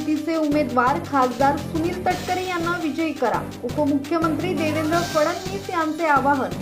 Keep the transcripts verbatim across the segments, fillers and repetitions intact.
महायुतीचे उमेदवार खासदार सुनील तटकरे यांना विजयी करा, उपमुख्यमंत्री देवेंद्र फडणवीस यांचे आवाहन।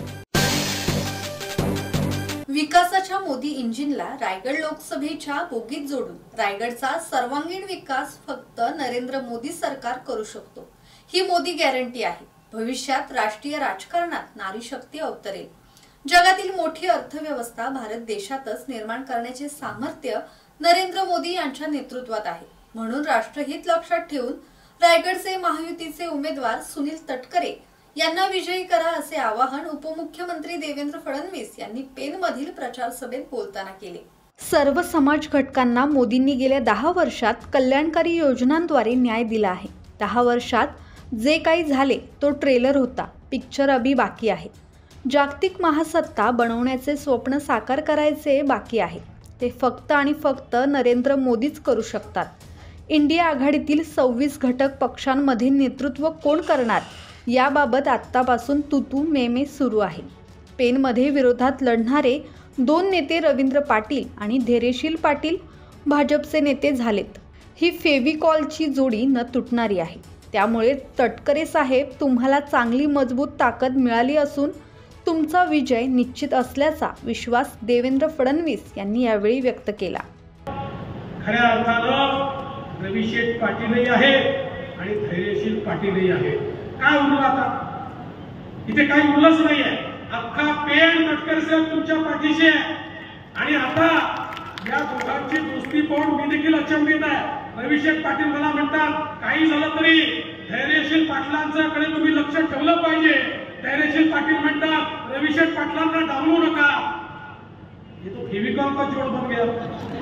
विकासाच्या मोदी इंजिनला रायगड लोकसभेच्या बोगीत जोडून रायगडचा सर्वांगीण विकास फक्त नरेंद्र मोदी सरकार करू शकतो, ही मोदी गॅरंटी आहे। भविष्यात राष्ट्रीय राजकारणात नारी शक्ती अवतरेल। जगातील मोठी अर्थव्यवस्था भारत देशातच निर्माण करण्याचे सामर्थ्य नरेंद्र मोदी यांच्या नेतृत्वात आहे। म्हणून राष्ट्रहित लक्षात ठेवून रायगडचे महायुतीचे उमेदवार सुनील तटकरे यांना विजयी करा, असे आवाहन उपमुख्यमंत्री देवेंद्र फडणवीस यांनी पेनमधील प्रचार सभेत बोलताना केले। सर्व समाज घटकांना मोदींनी गेल्या दहा वर्षात कल्याणकारी योजनांद्वारे न्याय दिला आहे। दहा वर्षात जे काही झाले तो ट्रेलर होता, पिक्चर अभी बाकी आहे। जागतिक महासत्ता बनवण्याचे स्वप्न साकार करायचे बाकी आहे, ते फक्त आणि फक्त नरेंद्र मोदीच करू शकतात। इंडिया आघाडीतील सव्वीस घटक पक्षांमध्ये नेतृत्व कोण करणार याबाबत आत्तापासून तुतू मेमे सुरू आहे। पेनमध्ये विरोधात लढणारे दोन नेते रवींद्र पाटील आणि धैर्यशील पाटील भाजपचे नेते झालेत। ही फेविकॉलची जोडी न तुटणारी आहे। त्यामुळे तटकरे साहेब, तुम्हाला चांगली मजबूत ताकद मिळाली असून तुमचा विजय निश्चित असल्याचा विश्वास देवेंद्र फडणवीस यांनी यावेळी व्यक्त केला। खऱ्या अर्थानं रविशेठ पाटीलही आहे आणि धैर्यशील पाटीलही आहे। काय उरलं आता? इथे काही उरलंच नाहीये। अख्खा पेन तटकरे साहेब तुमच्या पाठीशी आहे आणि आता या दोघांची दोस्ती पाहून मी देखील अचंबित आहे। रविशेठ पाटील मला म्हणतात, काही झालं तरी धैर्यशील पाटलांच्याकडे तुम्ही लक्ष ठेवलं पाहिजे। धैर्यशील पाटील म्हणतात, रविशेठ पाटलांना डावलू नका। हे तो फेविकॉल का जोड बन गया।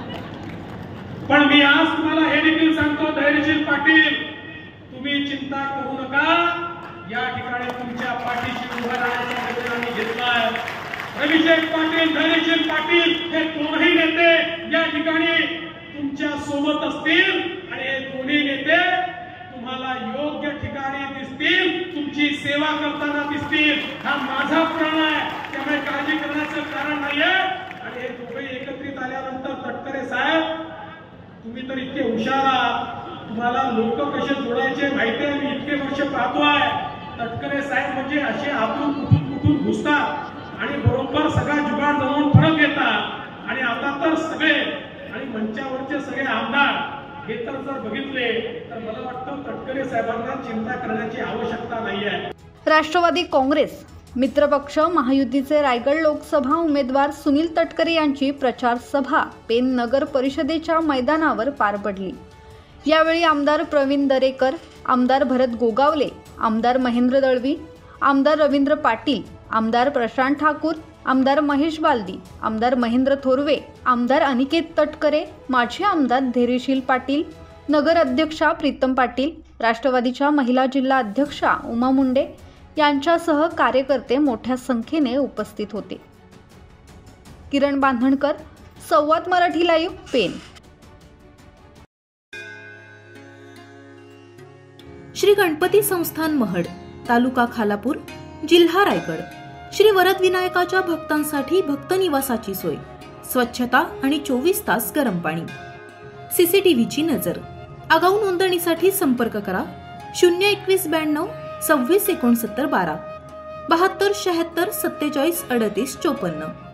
पण मी आज तुम्हाला हे देखील सांगतो, धैर्यशील पाटील, तुम्ही चिंता करू नका। या ठिकाणी तुमच्या पाठीशी उभा राहण्याचा निर्णय आम्ही घेतलाय। रविशेठ पाटील, धैर्यशील पाटील हे दोन्ही नेते या ठिकाणी तुमच्या सोबत असतील आणि हे दोन्ही नेते तुम्हाला योग्य ठिकाणी दिसतील, तुमची सेवा करताना दिसतील। हा माझा प्रण आहे, त्यामुळे काळजी करण्याचं कारण नाहीये। आणि हे दोघे एकत्रित आल्यानंतर तटकरे साहेब, तुम्ही तर इतके हुशार आहात, तुम्हाला लोक कसे जोडायचे माहिती आहे। मी इतके वर्ष पाहतोय, तटकरे साहेब म्हणजे असे आतून कुठून कुठून घुसतात आणि बरोबर सगळा जुगाड जमवून परत येतात। आणि आता तर सगळे आणि मंचावरचे सगळे आमदार हे तर जर बघितले तर मला वाटतं तटकरे साहेबांना चिंता करण्याची आवश्यकता नाहीये। राष्ट्रवादी काँग्रेस मित्रपक्ष महायुतीचे रायगड लोकसभा उमेदवार सुनील तटकरे यांची प्रचार सभा पेन नगर परिषदेच्या मैदानावर पार पडली। यावेळी आमदार प्रवीण दरेकर, आमदार भरत गोगावले, आमदार महेंद्र दळवी, आमदार रवींद्र पाटील, आमदार प्रशांत ठाकूर, आमदार महेश बालदी, आमदार महेंद्र थोरवे, आमदार अनिकेत तटकरे, माजी आमदार धैर्यशील पाटील, नगर अध्यक्षा प्रीतम पाटील, राष्ट्रवादीच्या महिला जिल्हा अध्यक्षा उमा मुंडे यांच्यासह कार्यकर्ते मोठ्या संख्येने उपस्थित होते। किरण बांधणकर, संवाद मराठी लाईव्ह, पेन। श्री गणपती संस्थान महड, तालुका खालापूर, जिल्हा रायगड। श्री वरद विनायकाच्या भक्तांसाठी भक्त निवासाची सोय, स्वच्छता आणि चोवीस तास गरम पाणी, सीसीटीव्हीची नजर। आगाऊ नोंदणीसाठी संपर्क करा शून्य एकवीस ब्याण्णव सव्वीस एकोणसत्तर बारा बहात्तर शहात्तर सत्तेचाळीस अडतीस चोपन्न।